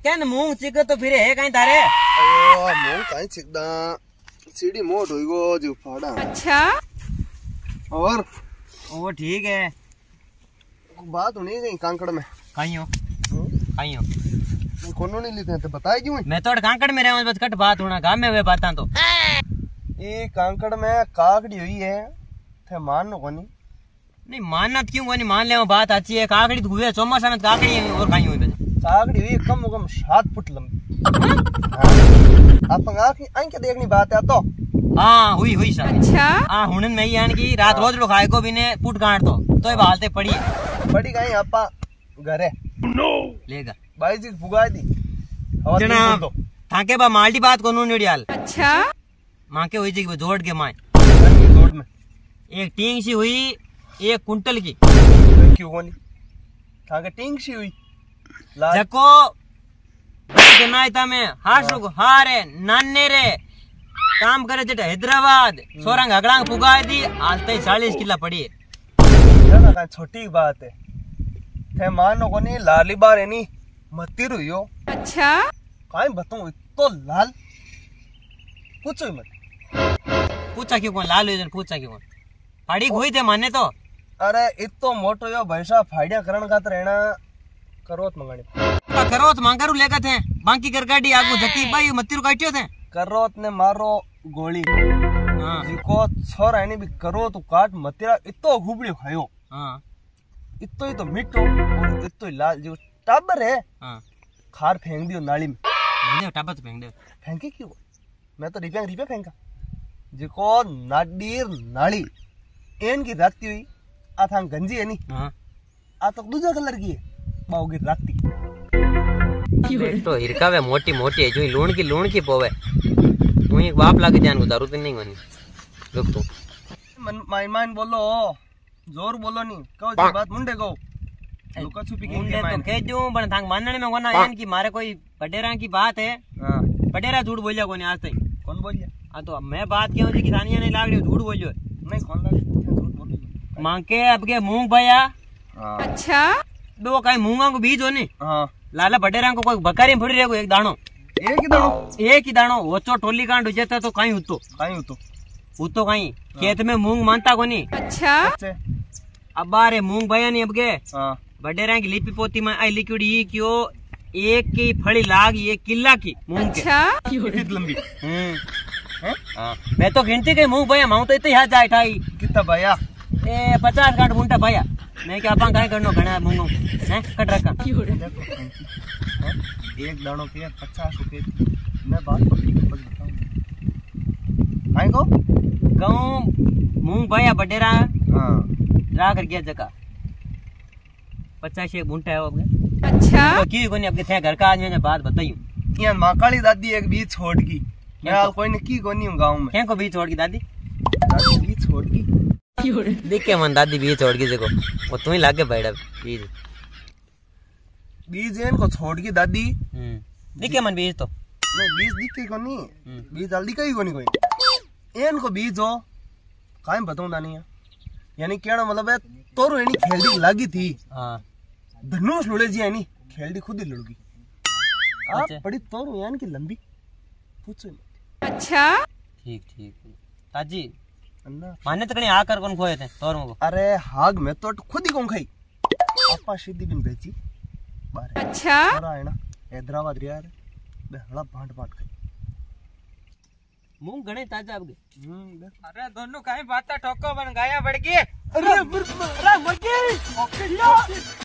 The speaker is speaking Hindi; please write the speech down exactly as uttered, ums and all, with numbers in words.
केन मूंग चिक तो फिर है कहीं तारे ओ मूंग कहीं चिकदा सीढ़ी मोट होई गो जो फाड़ा। अच्छा और वो ठीक है बात होनी कहीं कांकड़ में कहीं हो कहीं हो कोनो नहीं लेते तो बताए क्यों मैं तो कांकड़ में रहूं बस कट बात होना गांव में वे बातां तो ये कांकड़ में काकड़ी हुई है थे मान नो कोनी नहीं मानना क्यों कोनी मान ले बात अच्छी है काकड़ी तो हुए चौमासा में काकड़ी है और कहीं हुई काकड़ी हुई कम से कम सात फुट लंबी। आप आंख आंख देखनी बात है तो हाँ हुई हुई सर। अच्छा हाँ हुनन में यान की रात रोज लोग खाए को भी ने पुट गांठ तो तो ये बालते पड़ी पड़ी कहीं आपा घरे लेगा बाई जी फुगा दी हवा जना तो थाके बा माल्टी बात को नुन निडियाल अच्छा मां के हुई जी जोड़ के मां जोड़ में एक टींग सी हुई एक कुंटल की क्यों कोनी थाके टींग सी हुई जको जनायता में हाशुक हारे नाने रे काम करे जट हैदराबाद सोरंग अगड़ांग पुगाई दी आलते चालीस किला पड़ी है ना छोटी बात है थे मानो कोनी लाली बार एनी मतिर हुई अच्छा काई बताऊं तो लाल पूछो मत पूछा क्यों कौन लाल हुई पूछा क्यों फाड़ी हुई थे माने तो अरे इतो मोटो यो भैसा फाड़िया करण का तो रहना करोत मंगानी करोत मांगरू लेकर थे बाकी कर गाड़ी आगू जकी भाई मतिर काटियो थे करोत ने मारो गोली हां जिको छोरा एनी भी करोत काट मतिरा इतो हुबड़ी खायो हां इतो ही तो मिठो और इतो ही लाल जो टाबर है हां खार फेंक दियो नाली में दे टाबर तो फेंक दे फेंकी क्यों मैं तो रिपे रिपे फेंका जिको नाडीर नाली एन की राती हुई आ था गंजी है नी हां आ तो दूसरा कलर की है बाऊ की राती तो हिरकावे मोटी मोटी है जो लूण की लूण की पोवे तू एक बाप लागे जान गुदारू तो नहीं होनी रुक तू मन माइन माइन बोलो जोर बोलो नहीं कहो जी बात मुंडे को लुका छुपी के मुंडे तो कह दूं पण थांग मानने में कोना यान की मारे कोई बडेरा की बात है हां बडेरा झूठ बोलिया कोनी आज तक कौन बोलिया आ तो मैं बात क्यों जी कि थानिया नहीं लाग रही झूठ बोलियो नहीं कौन लागे झूठ बोलियो मांग के अब के मूंग भया हां अच्छा दो काई मूंगा को बीज हो नी हां लाला बडेरा को कोई बकारी में फड़ी रेगो एक दाणो एक ही दाणो एक ही दाणो ओचो टोली कांड हो जाता तो कहीं हुतो काई हो तो हुतो कहीं खेत में मूंग मानता कोनी अच्छा अच्छे अब बारे मूंग भया नहीं अब के हां बडेरा की लिपि पोती में आई लिक्विड ये क्यों एक की फड़ी लाग ये किला की मूंग के अच्छा कितनी लंबी हम्म हैं हां मैं तो गिनती के मूंग भया माऊ तो इतने हाथ जाए ठाई कितना भैया ए पचास काट गुंटा भया मैं क्या अपन काहे करनो घणा मूंगो हैं कट रखा एक दाणो के पचास रुपए मैं बात पक्की कर बताऊं काई को कहूं मूंग भया बडेरा हां रा कर गया जगह पचास एक गुंटा है अब अच्छा तो की कोनी अब थे घर का आज मैंने बात बताई यार माकाली दादी एक बीच छोड़ की मैं हाल कोई ने की कोनी हूं गांव में क्या को बीच छोड़ की दादी दादी बीच छोड़ की देख के मन दादी बीच छोड़ की देखो वो तू ही लागे बैठा बीज बीज इनको छोड़ की दादी हम्म देख के मन बीज तो नहीं बीज दिखे कोनी बीज जल्दी कहीं कोनी कोई एन को बीज हो काई बताऊं दानी यानी केड़ा मतलब है तोरो एनी खेलदी लागी थी हां धनुष लुड़े जी यानी खेलदी खुद ही लुड़गी आप अच्छा। बड़ी तोरो यान की लंबी पूछो अच्छा ठीक ठीक ताजी अन्ना माने तो कहीं आकर कौन खोए थे तोरों को अरे हाग में तो खुद ही कौन खाई आपा सीधी बिन बेची बारे अच्छा सारा है ना हैदराबाद रिया रे बे हला भांट भांट खाई मूंग घणे ताजा अब हम्म अरे दोनों काई बात ठोको बन गाया बढ़ गई अरे अरे मर गई